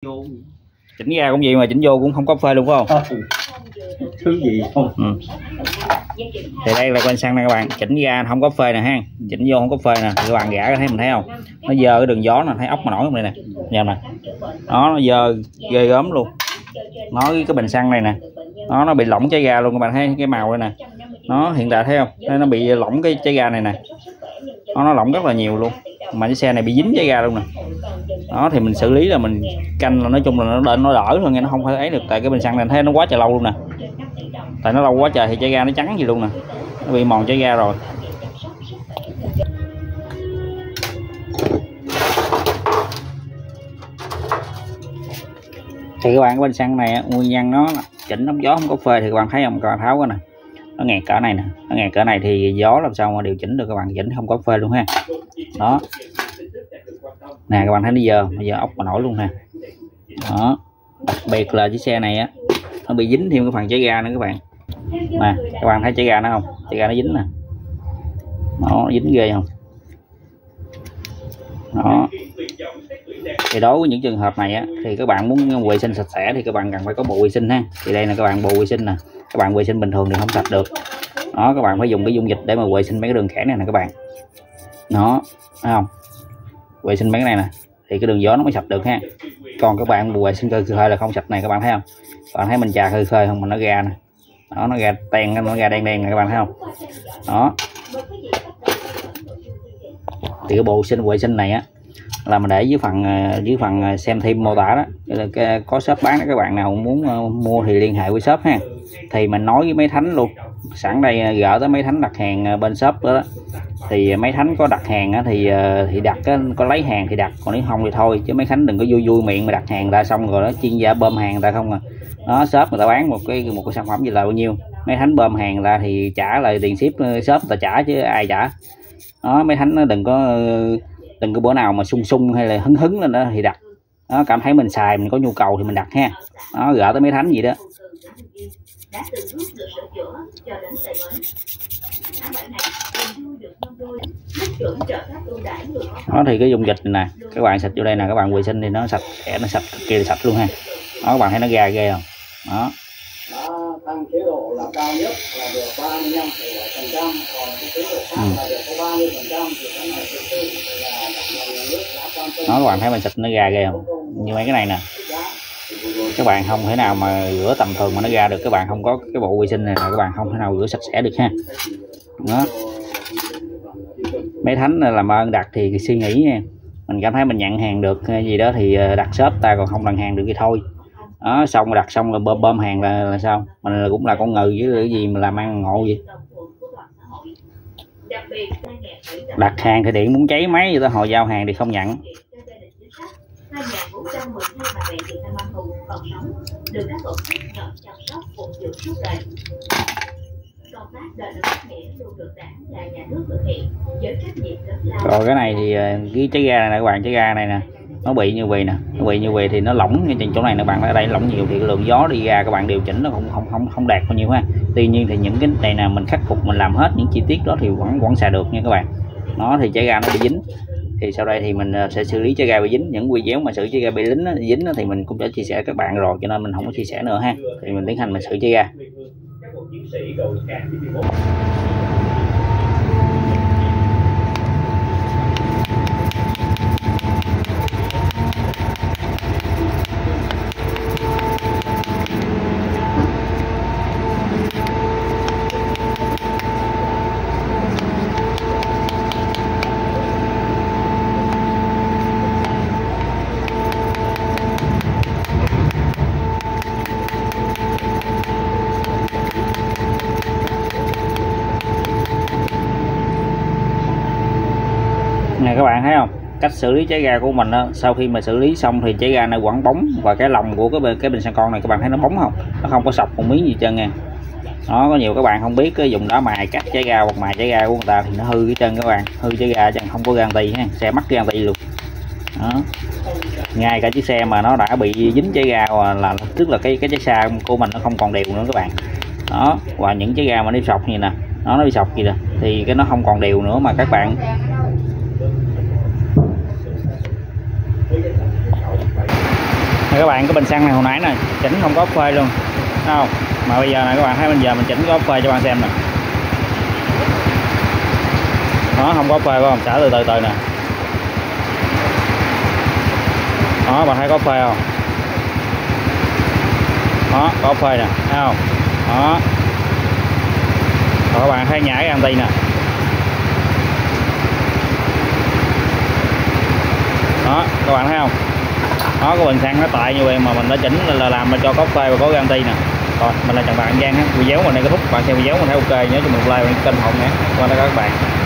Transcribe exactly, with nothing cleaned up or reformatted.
Chỉnh ra cũng gì mà chỉnh vô cũng không có phê luôn phải không? Thứ gì không? Ừ. Thì đây là quanh xăng nè các bạn, chỉnh ra không có phê nè ha, chỉnh vô không có phê nè, thì các bạn gã thấy mình thấy không? Nó dơ cái đường gió nè, thấy ốc mà nổi không đây nè, nhìn nè, nó nó dơ ghê gớm luôn. Nó cái, cái bình xăng này nè, nó nó bị lỏng cháy ga luôn các bạn thấy cái màu đây nè, nó hiện tại thấy không? Nó bị lỏng cái cháy ga này nè, nó nó lỏng rất là nhiều luôn, mà cái xe này bị dính cháy ga luôn nè. Đó thì mình xử lý là mình canh là nói chung là nó đỡ nó đỡ thôi nghe, nó không phải ấy được, tại cái bình xăng này thấy nó quá trời lâu luôn nè, tại nó lâu quá trời thì cháy ga nó trắng gì luôn nè, nó bị mòn cháy ga rồi. Thì các bạn cái bình xăng này nguyên nhân nó chỉnh nóng gió không có phê thì các bạn thấy không, các bạn tháo cái nè, nó nghẹt cỡ này nè, nó nghẹt cỡ này thì gió làm sao mà điều chỉnh được, các bạn chỉnh không có phê luôn ha. Đó nè các bạn thấy nó giờ bây giờ ốc mà nổi luôn nè. Đó đặc biệt là chiếc xe này á nó bị dính thêm cái phần cháy ga nữa các bạn nè, các bạn thấy cháy ga nó không, cháy ga nó dính nè, nó dính ghê không. Đó thì đối với những trường hợp này á thì các bạn muốn vệ sinh sạch sẽ thì các bạn cần phải có bộ vệ sinh ha. Thì đây là các bạn bộ vệ sinh nè, các bạn vệ sinh bình thường thì không sạch được. Đó các bạn phải dùng cái dung dịch để mà vệ sinh mấy cái đường khẽ này nè các bạn. Đó thấy không, vệ sinh mấy cái này nè thì cái đường gió nó mới sạch được ha. Còn các bạn vệ sinh khơi khơi là không sạch này, các bạn thấy không, các bạn thấy mình chà khơi khơi không mà nó ra nè, đó nó ra ten, nó ra đen đen này các bạn thấy không. Đó thì cái bộ vệ sinh vệ sinh này á là mình để dưới phần dưới phần xem thêm mô tả đó, là cái, có shop bán đó, các bạn nào muốn mua thì liên hệ với shop ha. Thì mình nói với mấy thánh luôn, sẵn đây gỡ tới mấy thánh đặt hàng bên shop đó, đó. Thì mấy thánh có đặt hàng á, thì thì đặt á, có lấy hàng thì đặt, còn nếu không thì thôi, chứ mấy thánh đừng có vui vui miệng mà đặt hàng ra xong rồi đó chuyên gia bơm hàng ra không à. Nó shop người ta bán một cái một cái sản phẩm gì là bao nhiêu, mấy thánh bơm hàng ra thì trả lại tiền ship shop người ta trả chứ ai trả. Đó mấy thánh nó đừng có đừng có bữa nào mà sung sung hay là hứng hứng lên đó thì đặt. Đó cảm thấy mình xài mình có nhu cầu thì mình đặt ha. Đó gỡ tới mấy thánh gì đó. Đó thì cái dung dịch này nè, các bạn xịt vô đây nè, các bạn vệ sinh thì nó sạch sẽ, nó sạch cực kỳ là sạch luôn ha. Đó các bạn thấy nó ra ghê không. Đó tăng chế độ là cao nhất là được ba mươi lăm phẩy bảy phần trăm, còn cái chế độ khác là được có ba mươi phần trăm, thì cái này thực sự là nhà nước đã quan tâm. Đó các bạn thấy mình xịt nó ra ghê không, như mấy cái này nè các bạn không thể nào mà rửa tầm thường mà nó ra được, các bạn không có cái bộ vệ sinh này là các bạn không thể nào rửa sạch sẽ được ha. Đó mấy thánh làm ơn đặt thì suy nghĩ nha, mình cảm thấy mình nhận hàng được gì đó thì đặt shop ta, còn không đặt hàng được thì thôi. Đó xong rồi đặt xong rồi bơm, bơm hàng là, là sao mình cũng là con ngừ với cái gì mà làm ăn ngộ gì. Đặt hàng thì điện muốn cháy máy, người ta hồi giao hàng thì không nhận. Rồi cái này thì cái cháy ga này nè các bạn, cháy ga này nè nó bị như vậy nè, nó bị như vậy thì nó lỏng ngay trên chỗ này nè bạn, ở đây lỏng nhiều thì cái lượng gió đi ra các bạn điều chỉnh nó không không không không đạt bao nhiêu ha. Tuy nhiên thì những cái này nào mình khắc phục, mình làm hết những chi tiết đó thì vẫn vẫn xài được nha các bạn. Nó thì cháy ga nó bị dính thì sau đây thì mình sẽ xử lý cháy ga bị dính, những video mà xử cháy ga bị dính dính thì mình cũng đã chia sẻ các bạn rồi, cho nên mình không có chia sẻ nữa ha. Thì mình tiến hành mình xử cháy ga. Nè các bạn thấy không, cách xử lý cháy ga của mình đó, sau khi mà xử lý xong thì cháy ga nó quẳng bóng, và cái lòng của cái bình, cái bình xăng con này các bạn thấy nó bóng không, nó không có sọc một miếng gì trơn nha. Đó có nhiều các bạn không biết cái dùng đá mài cắt cháy ga hoặc mài cháy ga của người ta thì nó hư cái chân các bạn, hư cháy ga chẳng không có garanti ha, xe mắc garanti luôn. Đó ngay cả chiếc xe mà nó đã bị dính cháy ga là, là tức là cái cái cháy xa của mình nó không còn đều nữa các bạn. Đó và những cháy ga mà nó bị sọc như nè, nó nó bị sọc gì nè thì cái nó không còn đều nữa, mà các bạn Các bạn, cái bình xăng này hồi nãy nè chỉnh không có phơi luôn, thấy không? Mà bây giờ này các bạn thấy, bây giờ mình chỉnh có phơi cho bạn xem nè, nó không có phơi, phải không? Xả từ từ từ nè, đó bạn thấy có phơi không? Đó có phơi nè, thấy không? Đó, rồi các bạn thấy nhảy anti nè, đó các bạn thấy không? Đó, cái bình xăng nó tại như vậy mà mình đã chỉnh là làm mà cho có phê và có garanti nè. Rồi mình là Trần Bá An Giang ha, video mình đây kết thúc. Bạn xem video mình thấy ok nhớ cho mình like và kênh ủng hộ nhé. Qua đó các bạn.